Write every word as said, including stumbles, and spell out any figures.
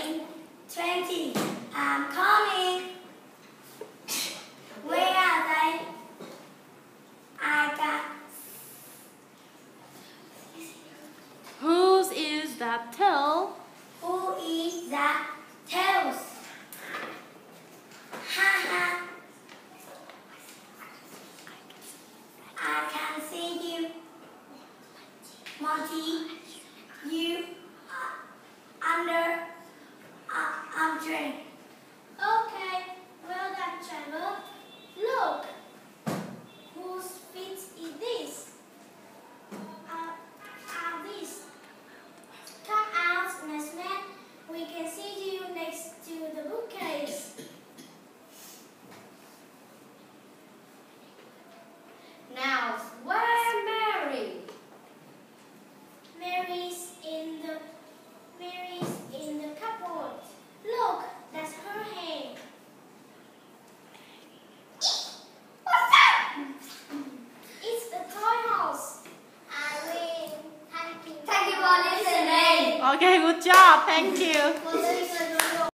nineteen, twenty. I'm coming. Where are they? I got. Whose is that tail? Who is that tails? Ha ha. I can see you. Monty, you uh, under uh, I'm trained. Okay, well done, Trevor. Look, whose feet is this? Uh, are these? Come out, nice man. We can see you next to the bookcase. Now, where Mary? Mary's in the Mary's in the cupboard. Look, that's her hand. What's that? It's the toy house. I win. Thank you. Thank you for listening. Okay, good job. Thank you.